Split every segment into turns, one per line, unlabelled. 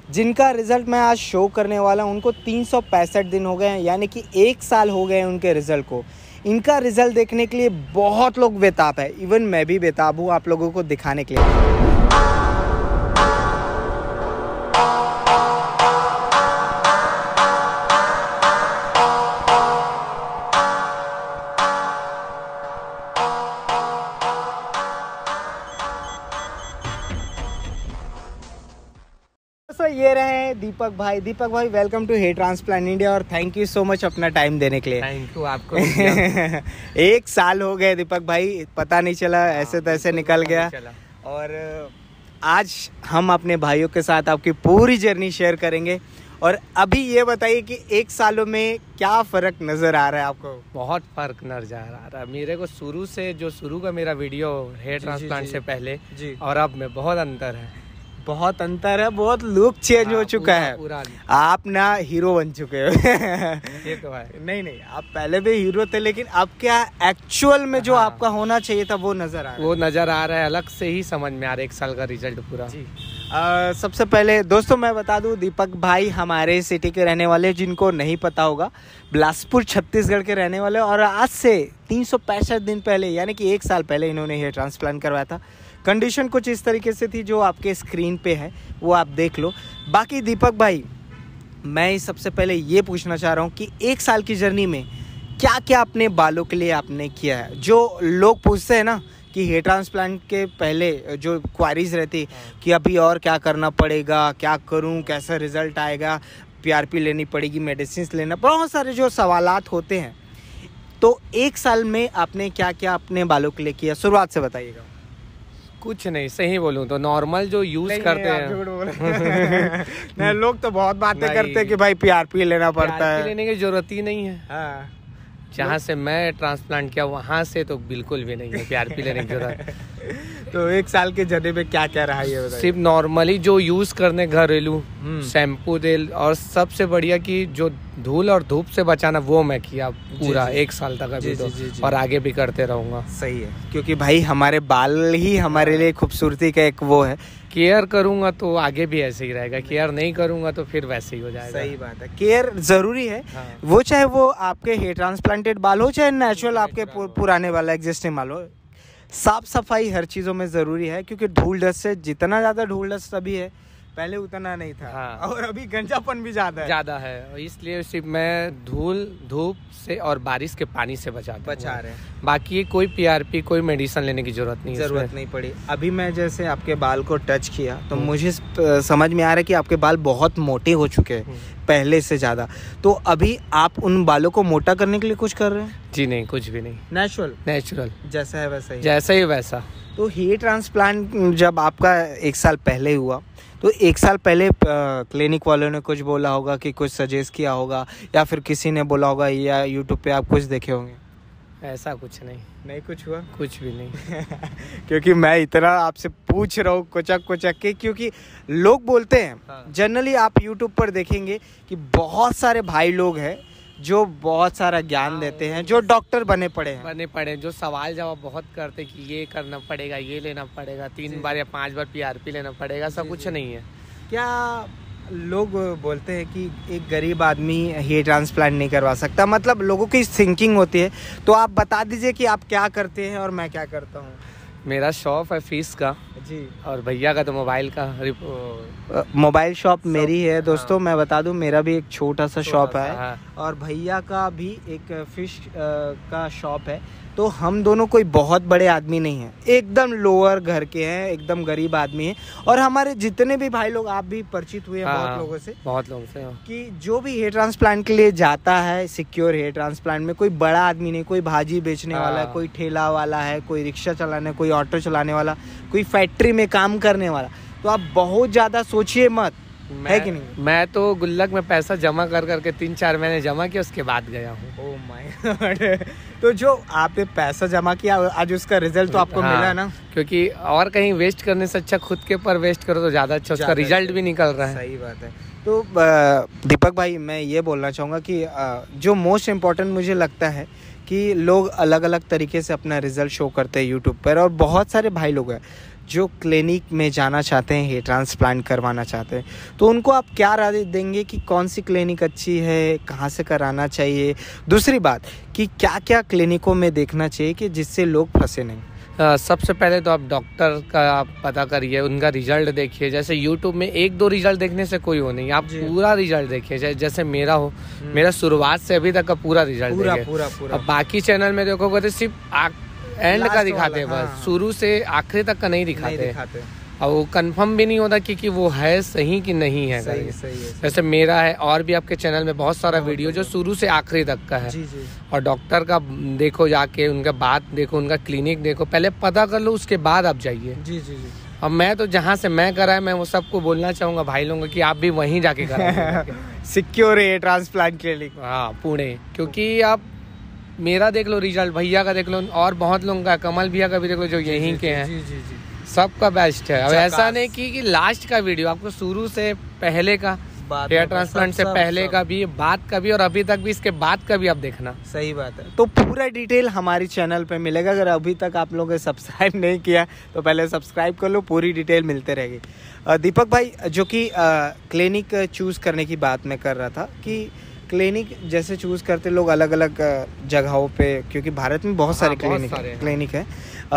जिनका रिज़ल्ट मैं आज शो करने वाला हूँ। उनको 365 दिन हो गए हैं, यानी कि 1 साल हो गए हैं उनके रिज़ल्ट को। इनका रिज़ल्ट देखने के लिए बहुत लोग बेताब है, इवन मैं भी बेताब हूँ आप लोगों को दिखाने के लिए। ये रहे दीपक भाई। दीपक भाई, welcome to hair transplant India और थैंक यू सो मच अपना टाइम देने के लिए।
थैंक यू आपको।
1 साल हो गए दीपक भाई, पता नहीं चला, ऐसे तैसे निकल गया। और आज हम अपने भाइयों के साथ आपकी पूरी जर्नी शेयर करेंगे। और अभी ये बताइए कि 1 सालों में क्या फ़र्क नज़र आ रहा है आपको?
बहुत फ़र्क नज़र आ रहा है मेरे को। शुरू का मेरा वीडियो हेयर ट्रांसप्लांट से पहले जी, और अब में बहुत अंतर है।
बहुत अंतर है, बहुत लुक चेंज हो चुका है।
पूरा
आप ना हीरो बन चुके हो।
ये तो है।
नहीं, आप पहले भी हीरो थे, लेकिन अब क्या एक्चुअल में जो आपका होना चाहिए था वो नजर आ रहा है।
वो नजर आ रहा है, अलग से ही समझ में आ रहा है 1 साल का रिजल्ट पूरा जी।
सबसे पहले दोस्तों मैं बता दूं, दीपक भाई हमारे सिटी के रहने वाले, जिनको नहीं पता होगा, बिलासपुर छत्तीसगढ़ के रहने वाले। और आज से 365 दिन पहले, यानी कि 1 साल पहले इन्होंने हेयर ट्रांसप्लांट करवाया था। कंडीशन कुछ इस तरीके से थी जो आपके स्क्रीन पे है, वो आप देख लो। बाकी दीपक भाई, मैं सबसे पहले ये पूछना चाह रहा हूँ कि 1 साल की जर्नी में क्या क्या अपने बालों के लिए आपने किया है? जो लोग पूछते हैं ना कि हेयर ट्रांसप्लांट के पहले जो क्वारीज रहती कि अभी और क्या करना पड़ेगा, क्या करूँ, कैसा रिजल्ट आएगा, PRP लेनी पड़ेगी, मेडिसिन लेना, बहुत सारे जो सवालात होते हैं। तो 1 साल में आपने क्या क्या अपने बालों के लिए किया, शुरुआत से बताइएगा।
कुछ नहीं, सही बोलूं तो नॉर्मल जो यूज करते हैं।
नहीं, लोग तो बहुत बातें करते हैं कि भाई PRP लेना पड़ता है।
लेने की जरूरत ही नहीं है।
हाँ।
जहाँ से मैं ट्रांसप्लांट किया वहाँ से तो बिल्कुल भी नहीं है PRP लेने की जरूरत।
तो 1 साल के जर्नी में क्या क्या रहा ये बताइए।
सिर्फ नॉर्मली जो यूज करने घरेलू शैम्पू तेल, और सबसे बढ़िया कि जो धूल और धूप से बचाना, वो मैं किया पूरा 1 साल तक अभी तो, और आगे भी करते रहूंगा।
सही है, क्योंकि भाई हमारे बाल ही हमारे लिए खूबसूरती का एक वो है।
केयर करूंगा तो आगे भी ऐसे ही रहेगा, केयर नहीं करूंगा तो फिर वैसे ही हो जाएगा।
सही बात है, केयर जरूरी है। हाँ। वो चाहे वो आपके हेयर ट्रांसप्लांटेड बाल हो, चाहे नेचुरल आपके पुराने वाला एग्जिस्टिंग बाल हो। साफ सफाई हर चीज़ों में ज़रूरी है, क्योंकि धूल डस्ट से जितना ज़्यादा धूल डस्ट अभी है, पहले उतना नहीं था। हाँ। और अभी गंजापन भी ज़्यादा है,
इसलिए सिर्फ मैं धूल धूप से और बारिश के पानी से बचा
रहे हैं।
बाकी कोई PRP कोई मेडिसिन लेने की जरूरत नहीं
पड़ी। अभी मैं जैसे आपके बाल को टच किया तो मुझे समझ में आ रहा है कि आपके बाल बहुत मोटे हो चुके हैं पहले से ज़्यादा। तो अभी आप उन बालों को मोटा करने के लिए कुछ कर रहे हैं?
जी नहीं, कुछ भी नहीं, नेचुरल
जैसा है वैसा ही। तो हेयर ट्रांसप्लांट जब आपका 1 साल पहले हुआ, तो 1 साल पहले क्लिनिक वालों ने कुछ बोला होगा कि कुछ सजेस्ट किया होगा, या फिर किसी ने बोला होगा, या यूट्यूब पे आप कुछ देखे होंगे?
ऐसा कुछ नहीं
कुछ हुआ?
कुछ भी नहीं।
क्योंकि मैं इतना आपसे पूछ रहा हूँ कुचक के, क्योंकि लोग बोलते हैं जनरली, आप यूट्यूब पर देखेंगे कि बहुत सारे भाई लोग हैं जो बहुत सारा ज्ञान देते हैं, जो डॉक्टर बने पड़े,
जो सवाल जवाब बहुत करते कि ये करना पड़ेगा, ये लेना पड़ेगा, 3 बार या 5 बार PRP लेना पड़ेगा, सब कुछ नहीं है।
क्या लोग बोलते हैं कि एक गरीब आदमी हेयर ट्रांसप्लांट नहीं करवा सकता, मतलब लोगों की थिंकिंग होती है। तो आप बता दीजिए कि आप क्या करते हैं और मैं क्या करता हूँ।
मेरा शॉप है फीस का जी, और भैया का तो मोबाइल का।
मोबाइल शॉप मेरी है दोस्तों। मैं बता दूं, मेरा भी एक छोटा सा शॉप है, और भैया का भी एक फिश का शॉप है। तो हम दोनों कोई बहुत बड़े आदमी नहीं हैं, एकदम लोअर घर के हैं, एकदम गरीब आदमी हैं। और हमारे जितने भी भाई लोग, आप भी परिचित हुए हैं बहुत लोगों से कि जो भी हेयर ट्रांसप्लांट के लिए जाता है, सिक्योर हेयर ट्रांसप्लांट में, कोई बड़ा आदमी नहीं, कोई भाजी बेचने वाला है, कोई ठेला वाला है, कोई रिक्शा चलाने, कोई ऑटो चलाने वाला, कोई फैक्ट्री में काम करने वाला। तो आप बहुत ज़्यादा सोचिए मत, है कि नहीं?
मैं तो गुल्लक में पैसा जमा कर करके 3-4 महीने जमा किया, उसके बाद गया हूँ।
Oh my god. तो जो आपने पैसा जमा किया, आज उसका रिजल्ट तो आपको मिला ना?
क्योंकि और कहीं वेस्ट करने से अच्छा खुद के पर वेस्ट करो तो ज़्यादा अच्छा, उसका रिजल्ट भी निकल रहा है।
सही बात है। तो दीपक भाई, मैं ये बोलना चाहूँगा कि जो मोस्ट इम्पॉर्टेंट मुझे लगता है कि लोग अलग अलग तरीके से अपना रिजल्ट शो करते हैं यूट्यूब पर, और बहुत सारे भाई लोग हैं जो क्लिनिक में जाना चाहते हैं, हेयर ट्रांसप्लांट करवाना चाहते हैं, तो उनको आप क्या राय देंगे कि कौन सी क्लिनिक अच्छी है, कहाँ से कराना चाहिए? दूसरी बात कि क्या क्या क्लिनिकों में देखना चाहिए कि जिससे लोग फंसे नहीं?
सबसे पहले तो आप डॉक्टर का आप पता करिए, उनका रिजल्ट देखिए। जैसे यूट्यूब में 1-2 रिजल्ट देखने से कोई हो नहीं, आप पूरा रिजल्ट देखिए। जैसे मेरा हो, मेरा शुरुआत से अभी तक का पूरा रिजल्ट देखिए। पूरा। अब बाकी चैनल में देखोगे तो सिर्फ एंड का दिखाते हैं बस, शुरू से आखिरी तक का नहीं दिखाते। और वो कंफर्म भी नहीं होता कि वो है सही कि नहीं है। सही है। जैसे मेरा है, और भी आपके चैनल में बहुत सारा वीडियो जो शुरू से आखिरी तक का है। और डॉक्टर का देखो, जाके उनका बात देखो, उनका क्लिनिक देखो, पहले पता कर लो, उसके बाद आप जाइए। अब मैं तो जहाँ से मैं कराया, मैं वो सबको बोलना चाहूँगा भाई लोगों कि आप भी वहीं जाके कराएं।
सिक्योर है ट्रांसप्लांट क्लिनिक।
हाँ, पुणे। क्योंकि आप मेरा देख लो रिजल्ट, भैया का देख लो, और बहुत लोगों का, कमल भैया का भी देख लो जो यहीं के हैं। सबका बेस्ट है। अब ऐसा नहीं कि लास्ट का वीडियो, आपको शुरू से पहले का, हेयर ट्रांसप्लांट से पहले का भी, बाद का भी, और अभी तक भी, इसके बाद का भी आप देखना।
सही बात है। तो पूरा डिटेल हमारी चैनल पे मिलेगा। अगर अभी तक आप लोगों ने सब्सक्राइब नहीं किया तो पहले सब्सक्राइब कर लो, पूरी डिटेल मिलते रहेगी। दीपक भाई, जो कि क्लिनिक चूज करने की बात मैं कर रहा था कि क्लिनिक जैसे चूज करते लोग अलग अलग जगहों पे, क्योंकि भारत में बहुत सारे क्लिनिक है।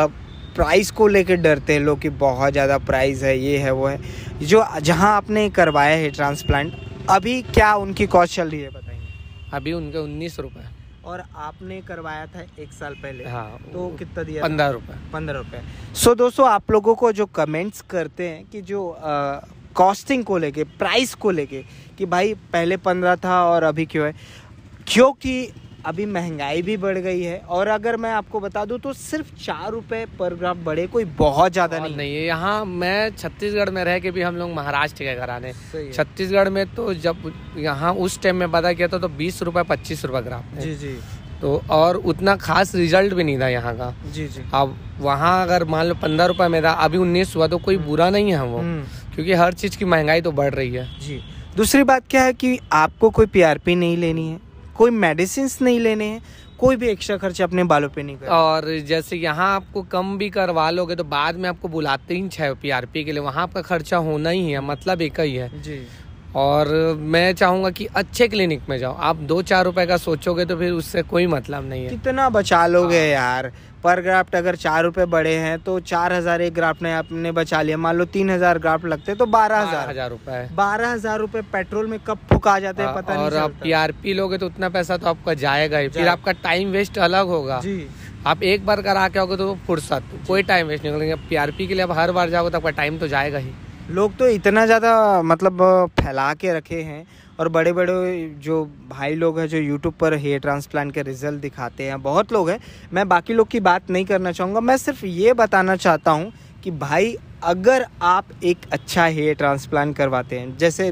प्राइस को लेकर डरते हैं लोग कि बहुत ज़्यादा प्राइस है, ये है वो है। जो जहां आपने करवाया है ट्रांसप्लांट, अभी क्या उनकी कॉस्ट चल रही है बताइए?
अभी उनके 19 रुपये।
और आपने करवाया था 1 साल पहले।
हाँ,
तो कितना दिया?
15 रुपये।
15 रुपये। सो दोस्तों, आप लोगों को जो कमेंट्स करते हैं कि जो कॉस्टिंग को लेके, प्राइस को लेके, कि भाई पहले 15 था और अभी क्यों है, क्योंकि अभी महंगाई भी बढ़ गई है। और अगर मैं आपको बता दूं तो सिर्फ 4 रुपए पर ग्राम बढ़े, कोई बहुत ज़्यादा नहीं है।
यहाँ मैं छत्तीसगढ़ में रह के भी, हम लोग महाराष्ट्र के घराने, छत्तीसगढ़ में तो जब यहाँ उस टाइम में पता किया था तो 20 रुपये 25 रुपये ग्राम।
जी।
तो और उतना खास रिजल्ट भी नहीं था यहाँ का।
जी।
अब वहाँ अगर मान लो 15 रुपये में था, अभी 19 हुआ, तो कोई बुरा नहीं है वो, क्योंकि हर चीज़ की महंगाई तो बढ़ रही है।
जी। दूसरी बात क्या है कि आपको कोई PRP नहीं लेनी है, कोई मेडिसिन नहीं लेने हैं, कोई भी एक्स्ट्रा खर्च अपने बालों पे नहीं करना।
और जैसे यहाँ आपको कम भी करवा लोगे तो बाद में आपको बुलाते ही है PRP के लिए, वहाँ आपका खर्चा होना ही है, मतलब एक ही है।
जी।
और मैं चाहूँगा कि अच्छे क्लिनिक में जाओ। आप 2-4 रुपए का सोचोगे तो फिर उससे कोई मतलब नहीं है।
कितना बचा लोगे यार? पर ग्राफ्ट अगर 4 रुपए बड़े हैं तो 4000 एक ग्राफ्ट ने आपने बचा लिया। मान लो 3000 ग्राफ्ट लगते तो 12,000
रुपए।
12,000 रुपए पेट्रोल में कब फुका जाते हैं पता नहीं
चलता। और आप PRP लोगे तो उतना पैसा तो आपका जाएगा ही, फिर आपका टाइम वेस्ट अलग होगा।
जी।
आप एक बार करा के आओगे तो फुर्सत, कोई टाइम वेस्ट नहीं करेंगे। PRP के लिए आप हर बार जाओगे तो आपका टाइम तो जाएगा ही।
लोग तो इतना ज़्यादा मतलब फैला के रखे हैं, और बड़े बड़े जो भाई लोग हैं जो यूट्यूब पर हेयर ट्रांसप्लांट के रिजल्ट दिखाते हैं, बहुत लोग हैं। मैं बाकी लोग की बात नहीं करना चाहूँगा, मैं सिर्फ ये बताना चाहता हूँ कि भाई अगर आप एक अच्छा हेयर ट्रांसप्लांट करवाते हैं, जैसे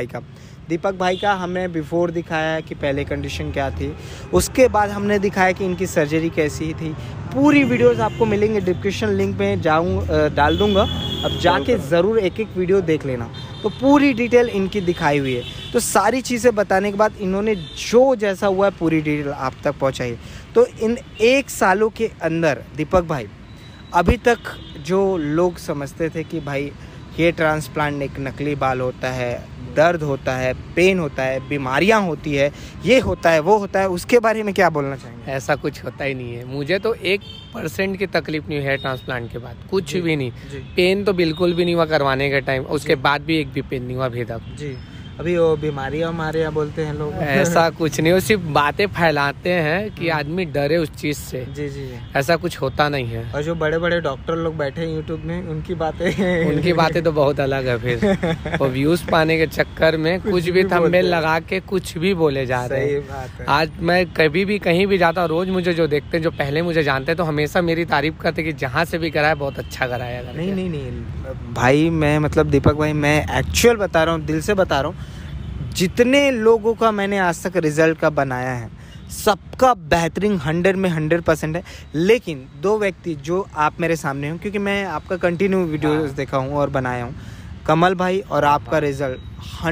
दीपक भाई का हमने बिफोर दिखाया है कि पहले कंडीशन क्या थी, उसके बाद हमने दिखाया कि इनकी सर्जरी कैसी थी। पूरी वीडियोस आपको मिलेंगे, डिस्क्रिप्शन लिंक में डाल दूंगा, अब जाके ज़रूर एक एक वीडियो देख लेना। तो पूरी डिटेल इनकी दिखाई हुई है। तो सारी चीज़ें बताने के बाद इन्होंने जो जैसा हुआ है पूरी डिटेल आप तक पहुंचाई। तो इन 1 सालों के अंदर दीपक भाई, अभी तक जो लोग समझते थे कि भाई हेयर ट्रांसप्लांट एक नकली बाल होता है, दर्द होता है, पेन होता है, बीमारियां होती है, ये होता है वो होता है, उसके बारे में क्या बोलना चाहेंगे?
ऐसा कुछ होता ही नहीं है। मुझे तो 1% की तकलीफ नहीं हुई हेयर ट्रांसप्लांट के बाद, कुछ भी नहीं। पेन तो बिल्कुल भी नहीं हुआ करवाने के टाइम, उसके बाद भी एक भी पेन नहीं हुआ अभी तक।
जी। अभी वो बीमारियां हमारे यहाँ बोलते हैं लोग,
ऐसा कुछ नहीं, वो सिर्फ बातें फैलाते हैं कि आदमी डरे उस चीज से।
जी।
ऐसा कुछ होता नहीं है।
और जो बड़े बड़े डॉक्टर लोग बैठे हैं यूट्यूब में, उनकी बातें
तो बहुत अलग है। फिर वो व्यूज पाने के चक्कर में कुछ भी थंबनेल लगा के कुछ भी बोले जा रहे हैं। आज मैं कभी भी कहीं भी जाता हूँ, रोज मुझे जो देखते हैं, जो पहले मुझे जानते हैं, तो हमेशा मेरी तारीफ करते कि जहाँ से भी कराया बहुत अच्छा कराया।
नहीं भाई, मैं मतलब दीपक भाई, मैं एक्चुअल बता रहा हूँ, दिल से बता रहा हूँ, जितने लोगों का मैंने आज तक रिजल्ट का बनाया है, सबका बेहतरीन 100 में 100% है। लेकिन 2 व्यक्ति जो आप मेरे सामने हो, क्योंकि मैं आपका कंटिन्यू वीडियोस देखा हूँ और बनाया हूँ, कमल भाई और आपका रिजल्ट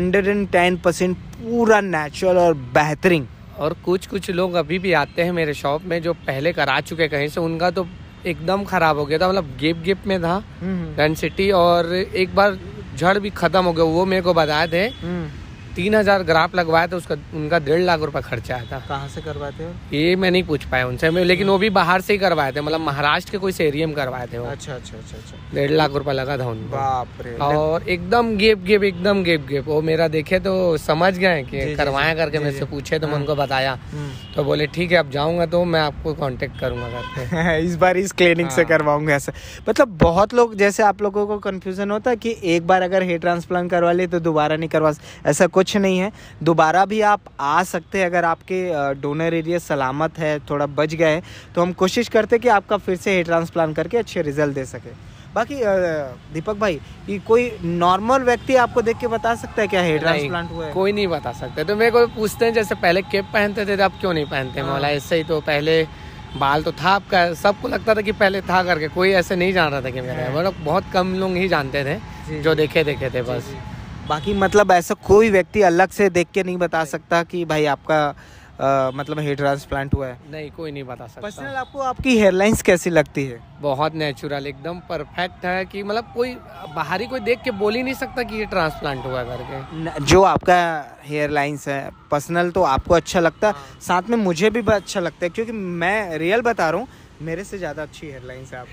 110% पूरा नेचुरल और बेहतरीन।
और कुछ लोग अभी भी आते हैं मेरे शॉप में जो पहले करा चुके कहीं से, उनका तो एकदम खराब हो गया था, मतलब गेप में था डेंसिटी, और एक बार झड़ भी खत्म हो गया। वो मेरे को बताए थे 3000 ग्राफ लगवाया था, उसका उनका 1.5 लाख रुपए खर्चा आया था।
कहाँ से करवाते हो?
ये मैं नहीं पूछ पाया उनसे, लेकिन वो भी बाहर से ही करवाए थे, मतलब महाराष्ट्र के कोई एरिया में करवाए थे वो।
अच्छा।
1.5 लाख रुपए लगा था उनको।
बाप रे।
और एकदम गेप वो मेरा देखे तो समझ गए कि करवाया करके मेरे से पूछे, तो मैं उनको बताया, तो बोले ठीक है अब जाऊंगा तो मैं आपको कांटेक्ट करूंगा करके।
इस बार इस क्लिनिक से करवाऊंगा ऐसा। मतलब बहुत लोग, जैसे आप लोगों को कंफ्यूजन होता है कि एक बार अगर हेयर ट्रांसप्लांट करवा ले तो दोबारा नहीं करवा, ऐसा कुछ नहीं है। दोबारा भी आप आ सकते हैं अगर आपके डोनर एरिया सलामत है, थोड़ा बच गए, तो हम कोशिश करते हैं कि आपका फिर से हेयर ट्रांसप्लांट करके अच्छे रिजल्ट दे सके। बाकी दीपक भाई, कि कोई नॉर्मल व्यक्ति आपको देख के बता सकता है क्या हेयर ट्रांसप्लांट हुआ है?
कोई नहीं बता सकते। तो मेरे को पूछते हैं जैसे पहले कैप पहनते थे अब क्यों नहीं पहनते, बोला ऐसे ही, तो पहले बाल तो था आपका, सबको लगता था कि पहले था करके, कोई ऐसे नहीं जान रहा था कि मेरा, मतलब बहुत कम लोग ही जानते थे जो देखे थे बस।
बाकी मतलब ऐसा कोई व्यक्ति अलग से देख के नहीं बता सकता कि भाई आपका मतलब हेयर ट्रांसप्लांट हुआ है?
नहीं, कोई नहीं बता सकता।
पर्सनल आपको आपकी हेयरलाइंस कैसी लगती है?
बहुत नेचुरल, एकदम परफेक्ट है कि मतलब कोई बाहरी कोई देख के बोल ही नहीं सकता कि ये ट्रांसप्लांट हुआ करके।
जो आपका हेयरलाइंस है पर्सनल तो आपको अच्छा लगता है, साथ में मुझे भी अच्छा लगता है, क्योंकि मैं रियल बता रहा हूँ, मेरे से ज्यादा अच्छी हेयरलाइंस है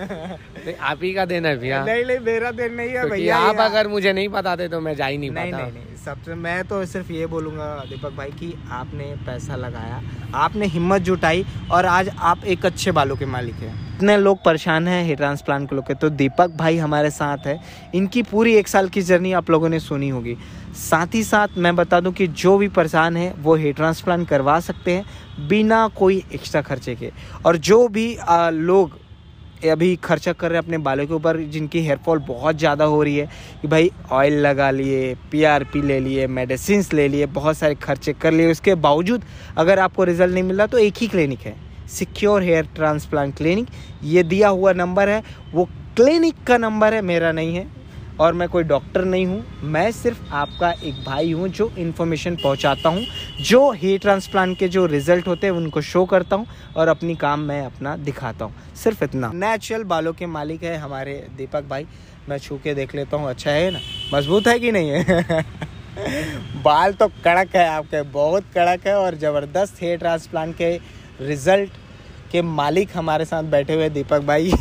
आपकी।
आप ही का देना है भैया।
नहीं मेरा देन नहीं है भैया।
आप अगर मुझे नहीं बताते तो मैं जा ही नहीं पाता।
नहीं, सबसे मैं तो सिर्फ ये बोलूँगा दीपक भाई कि आपने पैसा लगाया, आपने हिम्मत जुटाई, और आज आप एक अच्छे बालों के मालिक हैं। इतने लोग परेशान हैं हेयर ट्रांसप्लांट को लेकर, तो दीपक भाई हमारे साथ है। इनकी पूरी 1 साल की जर्नी आप लोगों ने सुनी होगी। साथ ही साथ मैं बता दूं कि जो भी परेशान है वो हेयर ट्रांसप्लांट करवा सकते हैं बिना कोई एक्स्ट्रा खर्चे के। और जो भी लोग अभी खर्चा कर रहे हैं अपने बालों के ऊपर, जिनकी हेयर फॉल बहुत ज़्यादा हो रही है, कि भाई ऑयल लगा लिए, PRP ले लिए, मेडिसिन्स ले लिए, बहुत सारे खर्चे कर लिए, उसके बावजूद अगर आपको रिजल्ट नहीं मिल रहा, तो एक ही क्लिनिक है, सिक्योर हेयर ट्रांसप्लांट क्लिनिक। ये दिया हुआ नंबर है, वो क्लिनिक का नंबर है, मेरा नहीं है, और मैं कोई डॉक्टर नहीं हूँ। मैं सिर्फ आपका एक भाई हूँ जो इन्फॉर्मेशन पहुँचाता हूँ, जो हेयर ट्रांसप्लांट के जो रिजल्ट होते हैं उनको शो करता हूँ, और अपनी काम मैं अपना दिखाता हूँ, सिर्फ इतना। नेचुरल बालों के मालिक है हमारे दीपक भाई। मैं छू के देख लेता हूँ, अच्छा है ना, मजबूत है कि नहीं है? बाल तो कड़क है आपके, बहुत कड़क है, और ज़बरदस्त हेयर ट्रांसप्लांट के रिजल्ट के मालिक हमारे साथ बैठे हुए दीपक भाई।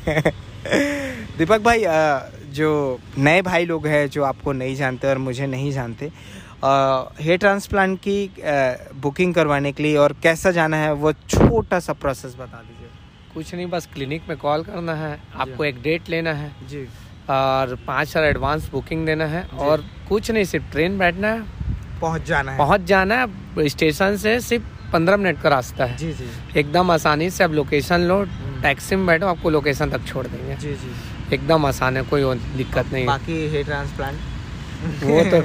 दीपक भाई, जो नए भाई लोग हैं जो आपको नहीं जानते और मुझे नहीं जानते, हेयर ट्रांसप्लांट की बुकिंग करवाने के लिए और कैसा जाना है, वो छोटा सा प्रोसेस बता दीजिए।
कुछ नहीं, बस क्लिनिक में कॉल करना है, आपको एक डेट लेना है
जी,
और 5,000 एडवांस बुकिंग देना है, और कुछ नहीं, सिर्फ ट्रेन बैठना है, पहुंच जाना है। स्टेशन से सिर्फ 15 मिनट का रास्ता है।
जी,
एकदम आसानी से आप लोकेशन लो, टैक्सी में बैठो, आपको लोकेशन तक छोड़ देंगे।
जी,
एकदम आसान है, कोई दिक्कत नहीं।
बाकी हेयर ट्रांसप्लांट
वो तो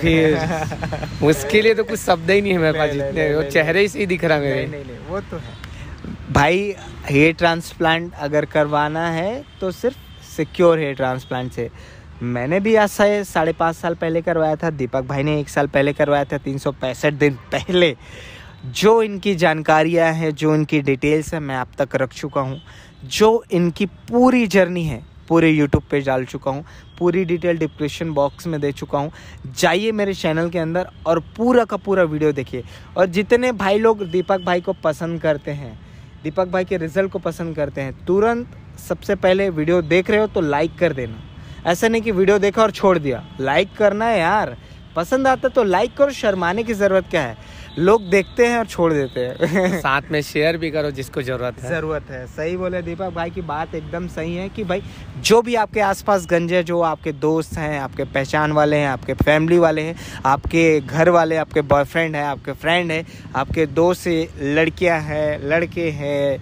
फिर उसके लिए तो कुछ शब्द ही नहीं है मेरे पास, जितने वो चेहरे से ही दिख रहा है मेरे।
नहीं, वो तो है भाई। हेयर ट्रांसप्लांट अगर करवाना है तो सिर्फ सिक्योर हेयर ट्रांसप्लांट से। मैंने भी आज से 5.5 साल पहले करवाया था, दीपक भाई ने 1 साल पहले करवाया था, 365 दिन पहले। जो इनकी जानकारियां हैं, जो इनकी डिटेल्स हैं, मैं आप तक रख चुका हूं। जो इनकी पूरी जर्नी है पूरे यूट्यूब पे डाल चुका हूँ, पूरी डिटेल डिस्क्रिप्शन बॉक्स में दे चुका हूँ। जाइए मेरे चैनल के अंदर और पूरा का पूरा वीडियो देखिए। और जितने भाई लोग दीपक भाई को पसंद करते हैं, दीपक भाई के रिजल्ट को पसंद करते हैं, तुरंत सबसे पहले वीडियो देख रहे हो तो लाइक कर देना। ऐसा नहीं कि वीडियो देखा और छोड़ दिया, लाइक करना है यार। पसंद आता तो लाइक करो, शर्माने की ज़रूरत क्या है, लोग देखते हैं और छोड़ देते हैं।
साथ में शेयर भी करो जिसको ज़रूरत है।
सही बोले दीपक भाई की बात एकदम सही है कि भाई जो भी आपके आसपास गंजे, जो आपके दोस्त हैं, आपके पहचान वाले हैं, आपके फैमिली वाले हैं, आपके घर वाले, आपके बॉयफ्रेंड है, आपके फ्रेंड है, आपके दोस्त लड़कियां हैं, लड़के हैं,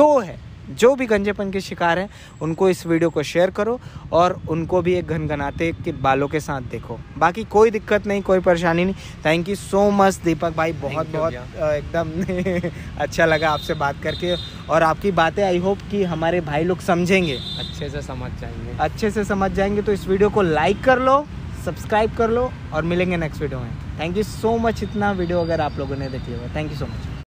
जो भी गंजेपन के शिकार हैं, उनको इस वीडियो को शेयर करो और उनको भी एक घनघनाते के बालों के साथ देखो। बाकी कोई दिक्कत नहीं, कोई परेशानी नहीं। Thank you so much Deepak भाई, बहुत एकदम अच्छा लगा आपसे बात करके, और आपकी बातें आई होप कि हमारे भाई लोग समझेंगे,
अच्छे से समझ जाएंगे। तो इस वीडियो को लाइक कर लो, सब्सक्राइब कर लो, और मिलेंगे नेक्स्ट वीडियो में। थैंक यू सो मच, इतना वीडियो अगर आप लोगों ने देख लिया। Thank you so much.